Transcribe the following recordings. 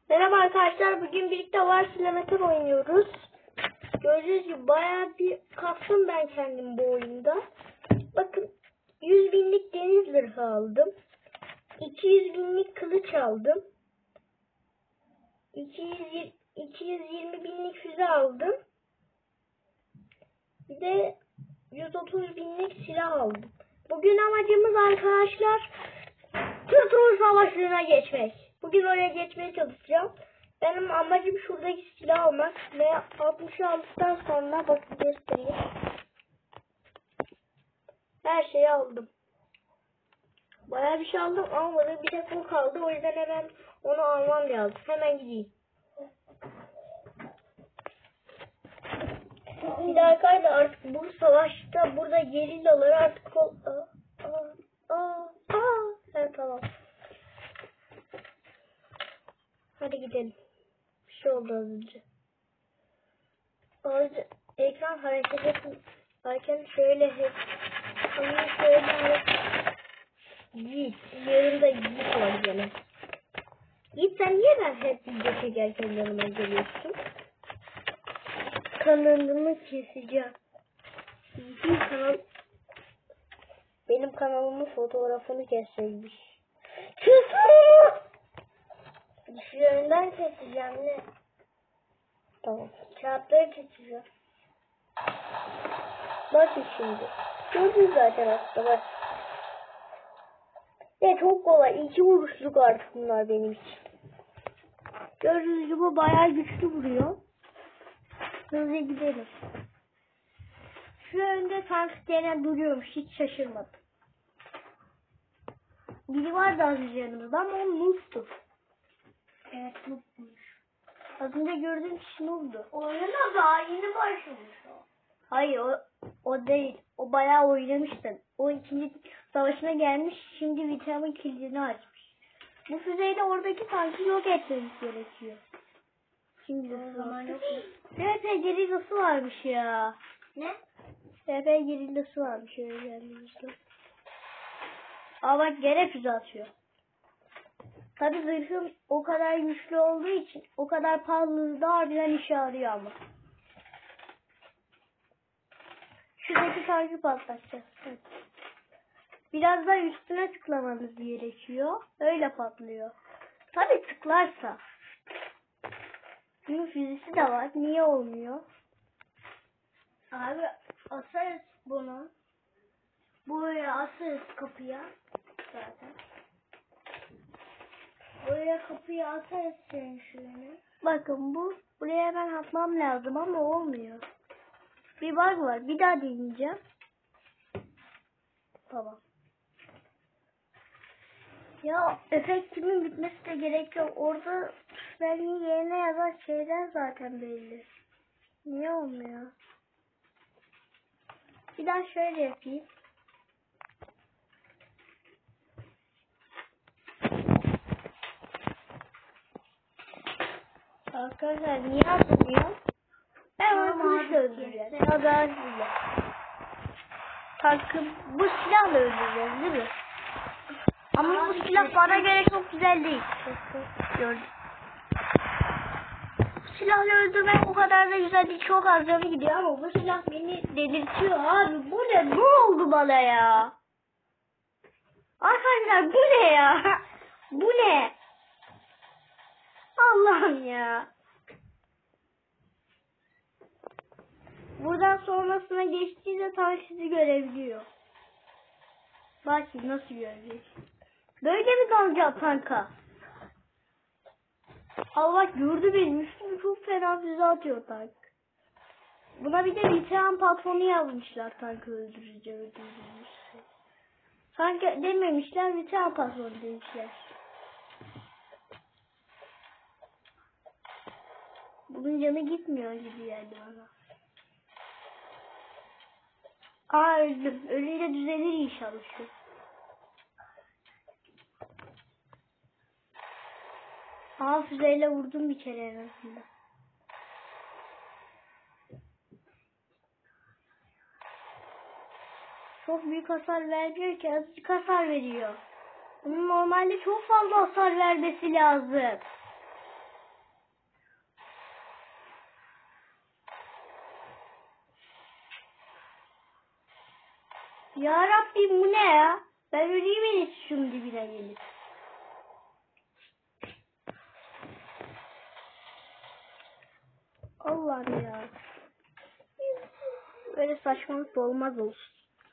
Merhaba arkadaşlar, bugün birlikte War Simulator oynuyoruz. Gördüğünüz gibi bayağı bir kastım ben kendim bu oyunda. Bakın 100 binlik deniz zırhı aldım. 200 binlik kılıç aldım. 220 binlik füze aldım. Bir de 130 binlik silah aldım. Bugün amacımız arkadaşlar Kurtuluş Savaşı'na geçmek. Bugün oraya geçmeye çalışacağım. Benim amacım şuradaki silah almak ve 60'ı aldıktan sonra bakın göstereyim. Her şeyi aldım. Bayağı bir şey aldım, almadım. Bir de bu kaldı. O yüzden hemen onu almam lazım. Hemen gideyim. Bir de arkadaşlar artık bu savaşta burada gerillaları artık evet, tamam. Hadi gidelim. Bir şey oldu az önce. Ayrıca ekran hareket ederken şöyle hep şöyle Yiğit. Yanımda Yiğit var gene. Yiğit, sen niye ben hep video çekerken yanıma geliyorsun? Kanalımı keseceğim. Benim kanalımın fotoğrafını kesecekmiş. Şuradan keseceğim ne? Tamam. Kağıtları keseceğim. Bakın şimdi. Gördün zaten aslında bak. Ya çok kolay. 2 vuruşluk artık bunlar benim için. Gördüğünüz gibi bayağı güçlü vuruyor. Hızlı gidelim. Şu önde tank gene duruyormuş. Hiç şaşırmadım. Biri vardı az önce yanımızda ama o noob'tu. Evet, noob'muş. Az önce gördüğüm kişi noob'du. Oyuna daha yeni başlamış o. Hayır, o değil. O bayağı oynamıştı. O ikinci savaşına gelmiş. Şimdi vitamin kilidini açmış. Bu füzeyle oradaki tankı yok etmemiz gerekiyor. Şimdi O zaman yok. TP gerillası varmış ya. Ne? TP gerillası varmış öyle geldiğimizde. Aa bak, gene füze atıyor. Tabi zırhım o kadar güçlü olduğu için o kadar pahalı da harbiden işe yarıyor ama. Şuradaki tankı patlatacağız. Evet. Biraz da üstüne tıklamanız gerekiyor. Öyle patlıyor. Tabi tıklarsa. Bunun füzesi de var. Niye olmuyor? Abi asarız bunu. Buraya asarız kapıya. Zaten. Buraya kapıya atarız senin şunu. Bakın buraya hemen atmam lazım ama olmuyor. Bir bug var. Bir daha deneyeceğim. Tamam. Ya efektimin bitmesi de gerekiyor. Orada benim yerine yazan şeyler zaten belli. Niye olmuyor? Bir daha şöyle yapayım. Arkadaşlar niye atmıyor? Ben onu kılıçla öldüreceğim. Ya da size. Tankı bu silahla öldüreceğiz değil mi? Ama bu silah bana göre çok güzel değil. Gördüm. Bu silahla öldürmek o kadar da güzel değil. Çok az canı gidiyor ama bu silah beni delirtiyor abi. Bu ne? Ne oldu bana ya? Arkadaşlar bu ne ya? Bu ne? Allah'ım ya. Buradan sonrasına geçtiğinde tank sizi görebiliyor. Bak nasıl görecek. Böyle mi dalacağım tanka? Allah gördü beni. Üstüme çok fena füze atıyor tank. Buna bir de veteran patronu yazmışlar tankı öldüreceğiz. Tank dememişler, veteran patronu demişler. Bunun canı gitmiyor gibi geldi bana. Aa, öldüm. Ölüyle düzelir inşallah şu. Aa, füzeyle vurdum bir kere en azından. Çok büyük hasar vermiyor ki, azıcık hasar veriyor. Bunun normalde çok fazla hasar vermesi lazım. Ya Rabbim bu ne ya? Ben öleyim en iyisi şunun dibine gelip. Allah'ım ya. Böyle saçmalık da olmaz olsun.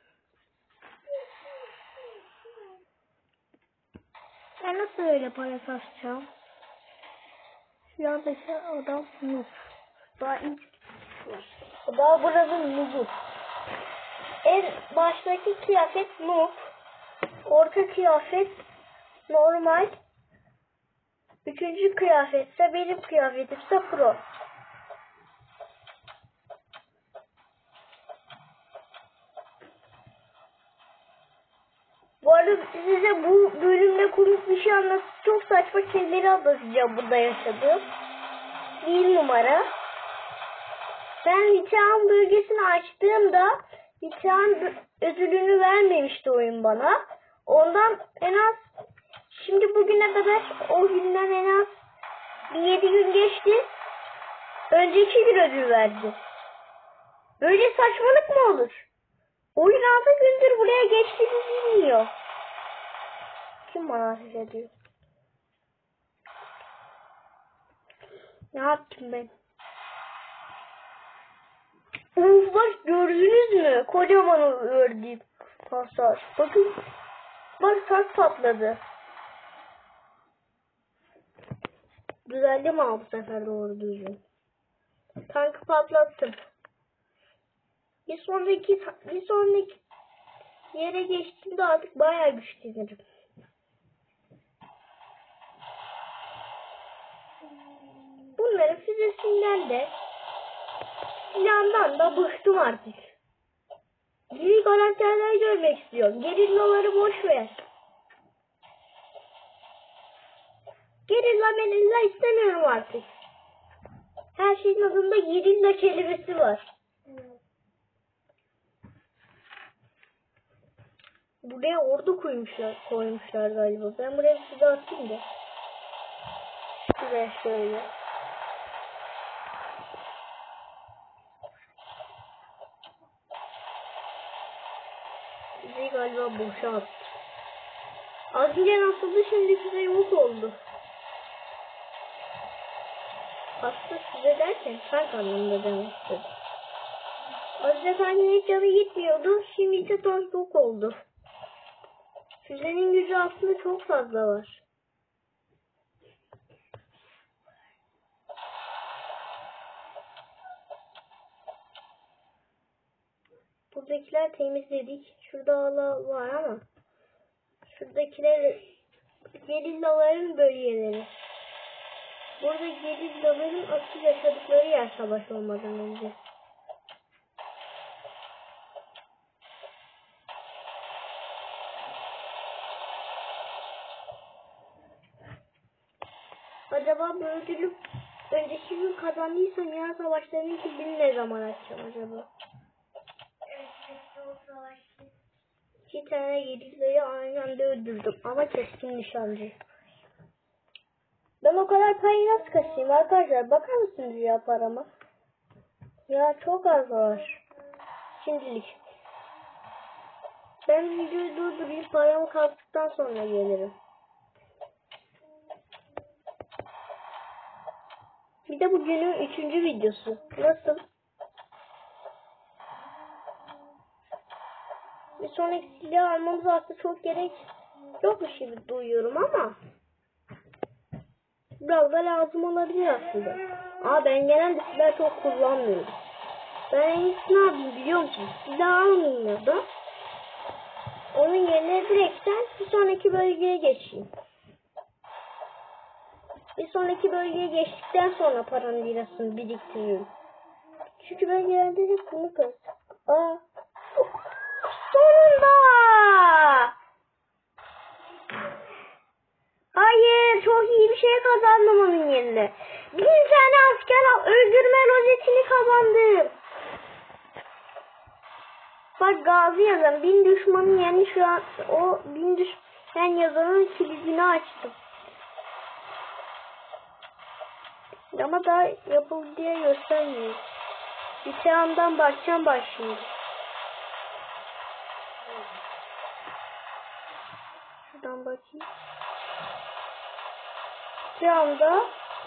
Ben nasıl öyle para kasacağım? Şu andaki adam noob. Daha ilk daha buranın noobu. En baştaki kıyafet noob. Orta kıyafet normal. Üçüncü kıyafetse benim kıyafetimse pro. Bu arada size bu bölümde komik bir şey anlatacağım. Çok saçma şeyleri anlatacağım burada yaşadığım. Bir numara. Ben Litan bölgesini açtığımda Litan ödülünü vermemişti oyun bana. Ondan en az şimdi bugüne kadar o günden en az bir 7 gün geçti. Önceki gün ödül verdi. Böyle saçmalık mı olur? Oyun 6 gündür buraya geçtiğini bilmiyor. Kim bana ateş ediyor? Ne yaptım ben? Of bak gördünüz mü? Kocaman ördüğüm hasar. Bakın. Bak tas patladı. Düzeldi mi bu sefer doğru düzgün? Tankı patlattım. Bir sonraki yere geçtiğimde artık bayağı güçlenirim. Bunların füzesinden de silahından da bıktım artık. Yeni karakterler görmek istiyorum. Gerillaları boş ver. Gerilla istemiyorum artık. Her şeyin adında gerilla kelimesi var. Buraya ordu koymuşlar galiba. Ben buraya bir size atayım da. Şuraya şöyle. Bizi galiba boşa attı. Az önce nasıldı, şimdi size yok oldu. Aslında size derken tank anlamında demek istedim. Az önce tankın hiç canı gitmiyordu. Şimdi ise tank yok oldu. Füzenin gücü aslında çok fazla var. Buradakiler temizledik. Şurada hala var ama şuradakiler gerillaların bölgeleri. Burada gerillaların asıl yaşadıkları yer savaş olmadan önce. Acaba bu ödülü önceki gün kazandıysam ya savaşlarının kilidini ne zaman açacağım acaba? İki tane gerillayı aynı anda öldürdüm ama keskin nişancı. Ben o kadar parayı nasıl kasayım arkadaşlar? Bakar mısınız ya parama? Ya çok az var. Şimdilik. Ben videoyu durdurayım, paramı kastıktan sonra gelirim. Bir de bu günün 3. videosu. Nasıl? Bir sonraki silah almamız aslında çok gerek yokmuş gibi duyuyorum ama biraz da lazım olabilir aslında. Ama ben genelde silah çok kullanmıyorum. Ben en iyisi ne yapayım biliyor musun? Silah almayayım ya da onun yerine direkten bir sonraki bölgeye geçeyim. Bir sonraki bölgeye geçtikten sonra paranın lirasını biriktiriyorum. Çünkü ben genelde hep bunu kazanıyorum. Sonunda! Hayır, çok iyi bir şey kazandım onun yerine. 1000 tane asker öldürme rozetini kazandım. Bak gazi yazan 1000 düşmanın yerini şu an o 1000 düşman yazanın kilidini açtım. Ama daha yapıldı diye göstermiyor. Bir yandan bakacağım bak şimdi. Şu anda.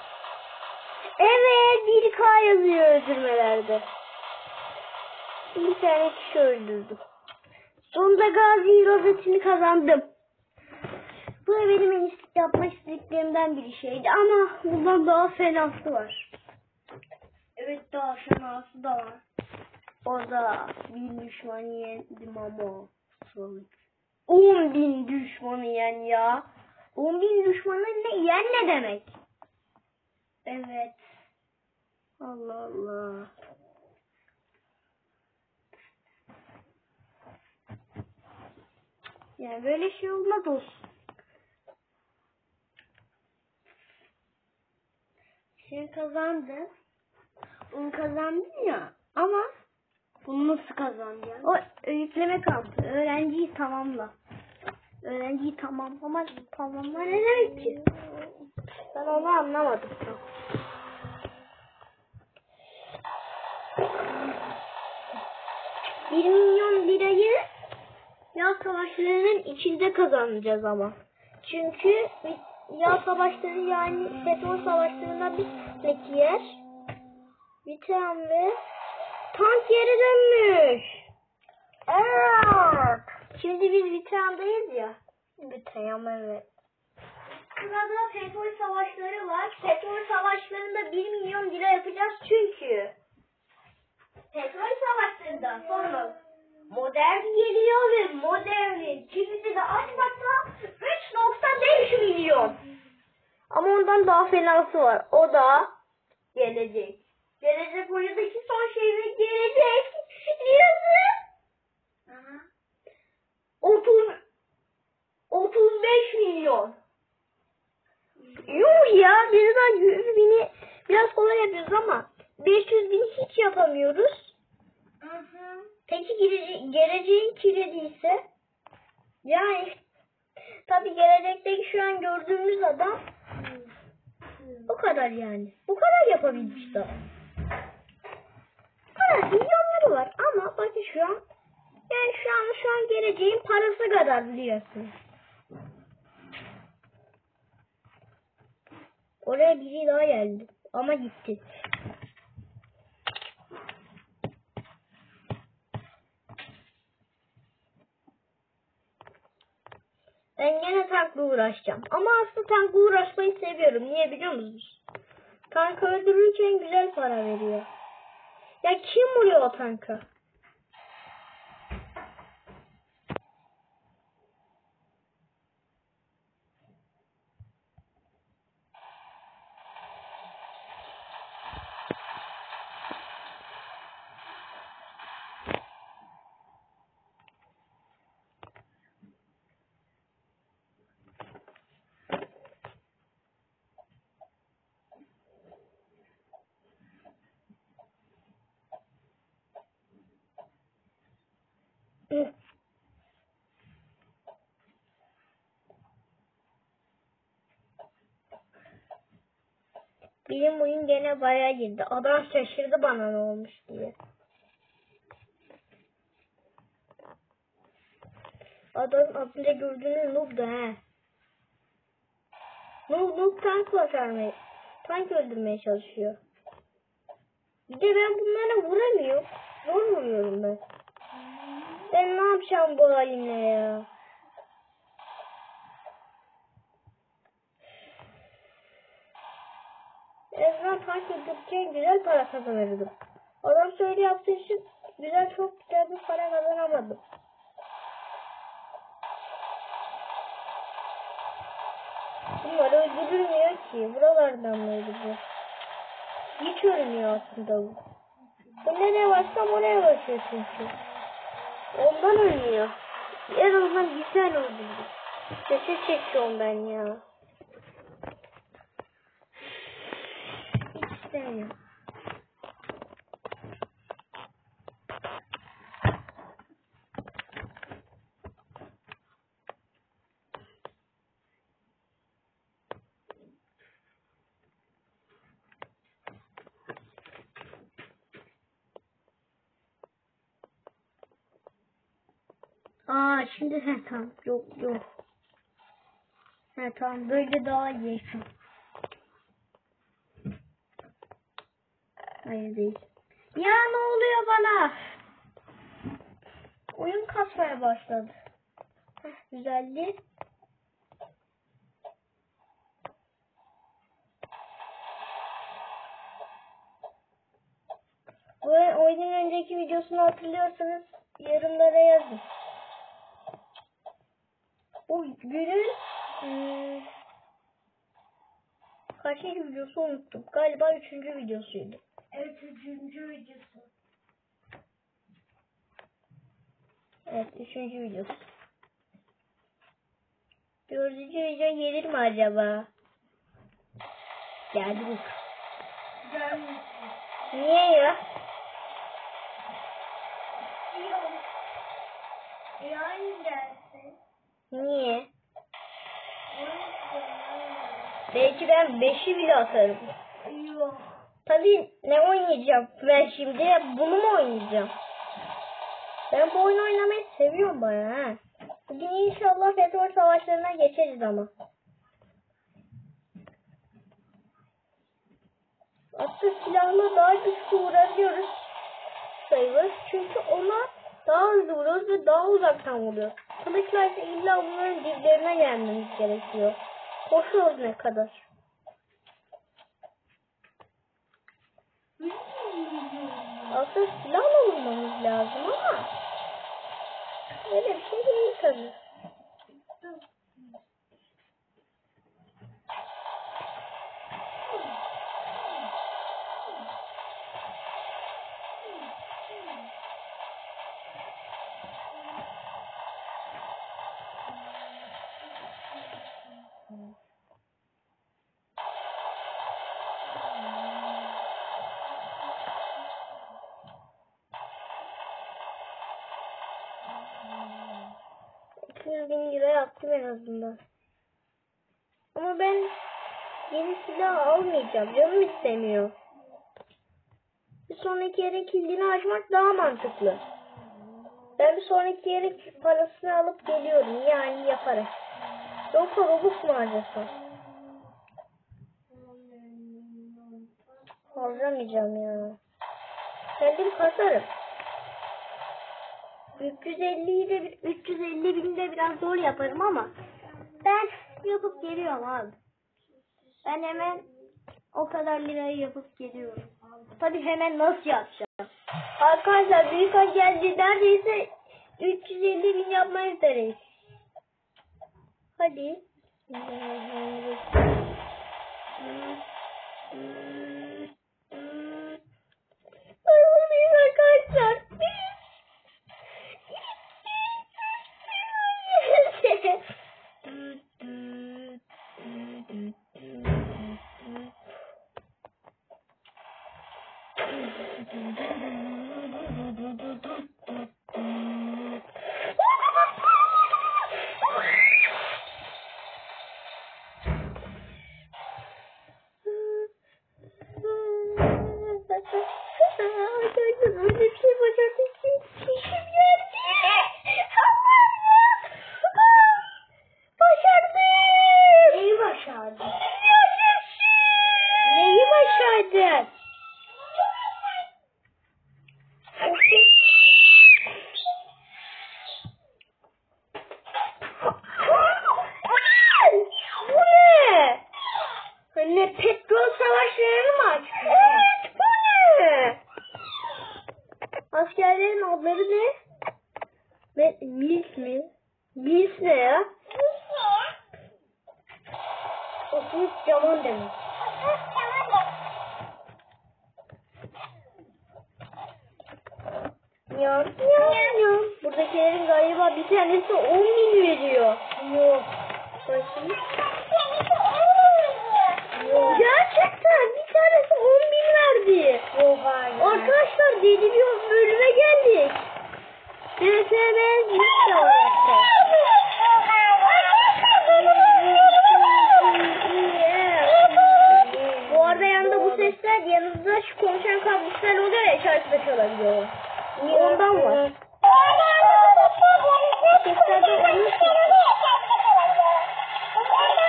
Evet 1K yazıyor öldürmelerde. Bir tane kişi öldürdüm. Sonunda Gazi rozetini kazandım. Bu da benim en yapmak istediklerimden bir şeydi ama bundan daha fenası var. Evet daha fenası da var. O da bir düşmanı yendim ama sonuç. 10.000 düşmanı yen ya. 10.000 düşmanı yen ne demek? Evet. Allah Allah. Yani böyle şey olmaz olsun. Sen kazandın. Onu kazandın ya. Ama bunu nasıl kazanacaksın? O yükleme kampı. Öğrenciyi tamamla. Öğrenciyi tamamlama ne demek ki? Ben onu anlamadım. 1 milyon lirayı yağ savaşlarının içinde kazanacağız ama. Çünkü yağ savaşları yani petrol savaşlarında bir yer. Biten ve tank yeri dönmüş. Evet. Şimdi biz Biten'dayız ya. Biten evet. Sırada petrol savaşları var. Petrol savaşlarında 1 milyon lira yapacağız çünkü. Petrol savaşlarından sonra modern geliyor ve modernin kilidi de açmakta 3.5 milyon. Ama ondan daha fenası var. O da gelecek. Gelecek oyundaki son şey ve gelecek. Diyorsun. 35 milyon. Yuh ya biz daha 100.000'i biraz kolay yapıyoruz ama 500.000 hiç yapamıyoruz. Peki geleceğin kilidi ise yani tabi gelecekteki şu an gördüğümüz adam bu kadar yani. Bu kadar yapabilmiş daha. Bu kadar milyonları var ama bakın şu an yani şu an geleceğin parası kadar biliyorsunuz. Oraya biri daha geldi ama gitti. Ben gene tankla uğraşacağım. Ama aslında tankla uğraşmayı seviyorum. Niye biliyor musunuz? Tank öldürürken güzel para veriyor. Ya kim vuruyor o tanka? Benim oyun gene bayağı girdi. Adam şaşırdı bana ne olmuş diye. Adam az önce gördüğünüz noob'du he. Noob tank öldürmeye çalışıyor. Bir de ben bunlara vuramıyorum. Zor vuruyorum ben. Ben ne yapacağım bu halimle ya? En azından tank öldürürken güzel para kazanırdım. Adam söyle yaptığı için çok güzel bir para kazanamadım. Bunlar öldürülmüyor ki. Buralardan mı öldürüyor? Hiç ölmüyor aslında bu. Bu nereye baksam oraya bakıyor çünkü. Ondan ölmüyor. En azından bir tane öldürdüm. Sesi çekiyorum ben ya. Hiç istemiyorum. Şimdi tamam. Yok. Tamam böyle daha iyi. Hayır değil. Ya ne oluyor bana? Oyun kasmaya başladı. Güzeldi. Bu oyunun önceki videosunu hatırlıyorsanız yorumlara yazın. Bu günün kaçıncı videosu unuttum. Galiba 3. videosuydu. Evet, 3. videosu. Evet 3. videosu. 4. video gelir mi acaba? Geldik. Gelmesin. Niye ya? Yok. Yani gelsin. Niye? Onun Belki ben 5'i bile atarım. yok. Tabii ne oynayacağım ben şimdi? Bunu mu oynayacağım? Ben bu oyunu oynamayı seviyorum bayağı ha. Bugün inşallah petrol savaşlarına geçeriz ama. Aslında silahla daha güçlü vurabiliyoruz sayılır. Çünkü ona daha hızlı vuruyoruz ve daha uzaktan vuruyoruz. Kılıçla ise illa bunların diplerine gelmemiz gerekiyor. Koşuyoruz ne kadar. Aslında silahla vurmamız lazım ama öyle bir şey değil tabii. €200.000 yaptım en azından. Ama ben yeni silah almayacağım. Canım istemiyor. Bir sonraki yerin kilidini açmak daha mantıklı. Ben bir sonraki yerin parasını alıp geliyorum. Yani yaparım. Yoksa Robux mu harcasam? Harcamayacağım ya. Kendim kasarım. 350 binde biraz zor yaparım ama ben yapıp geliyorum abi. Ben hemen o kadar lirayı yapıp geliyorum. Tabii hemen nasıl yapacağım? Arkadaşlar büyük ay geldi. Neredeyse 350.000 yapmayı üzereyiz. Hadi. Buradayız arkadaşlar. Arkadaşlar öyle bir şey başardık ki işim geldi. Başardım. Neyi başardın? Neyi başardın? Bu ne? Ne petrol savaşlarını mı açtın? Evet bu ne? Askerlerin adları ne? Mils mi? Mils ne ya? Okumuş caman demek. Ya. Buradakilerin galiba bir tanesi 10.000 veriyor. Yok. Bakayım. Yok. Gerçekten bir tanesi 10.000 verdi. Yok hayır. Arkadaşlar deli bir bölüme geldik. DSM hiç de Bu arada yanında bu sesler yanınızda şu konuşan kabloslar oluyor ya şarkıda çalabiliyor. Ondan var. Seslerde olmuş.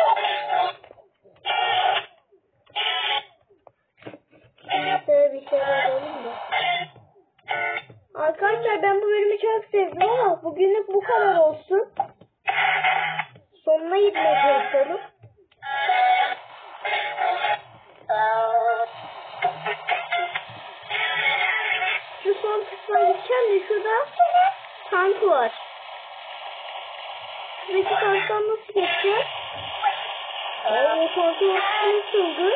Bir şeyler Arkadaşlar ben bu bölümü çok sevdim ama bugünlük bu kadar olsun. Sonuna gitmeye çalışalım. Şu son kısma gideceğim de şurada tank var. Şuradaki tanktan nasıl geçeceğim? O tankı nasıldı?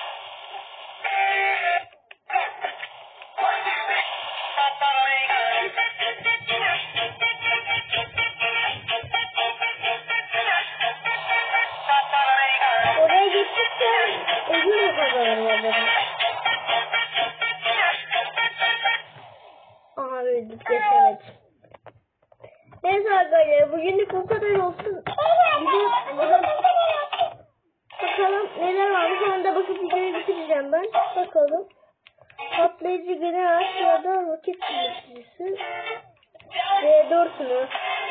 Oraya geçtikçe ödül mü kazanırım acaba? Aha öldüm, geçemedim. Neyse arkadaşlar bugünlük bu kadar olsun. Bakalım neler varmış, onu da bakıp videoyu bitireceğim ben. Bakalım. Patlayıcı genel aşağıda roket silahçısı. V4 mü?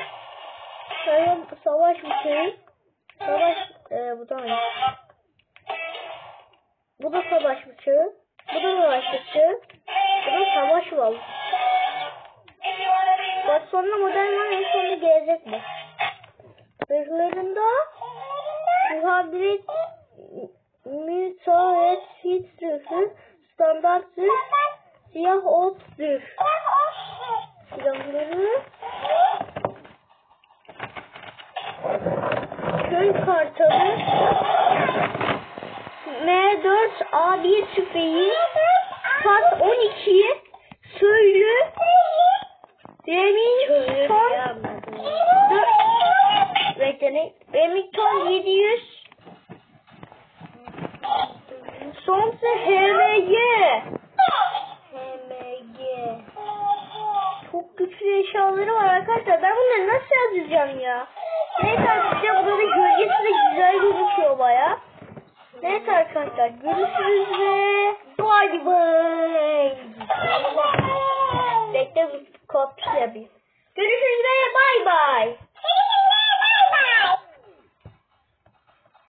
Savaş bıçağı. Savaş bu da aynı. Bu da savaş bıçağı. Bu da savaş bıçağı. Bu da savaş var. Bak sonra modern var, en sonunda gelecek mi? Zırhlarında muhabirет müteahhit fit zırhı, standart zırh, siyah ot zırh. Silahları köy kartalı, M4A1 tüfeği, Pat 12, söylü, Remington 700, Sonsa HMG. Çok güçlü eşyaları var arkadaşlar. Ben bunları nasıl yazacağım ya? Neyse arkadaşlar, burada da gölgesi de güzel gözüküyor baya. Neyse arkadaşlar, görüşürüz ve bye bye. Bekle, kod yapayım. Görüşürüz ve bye bye.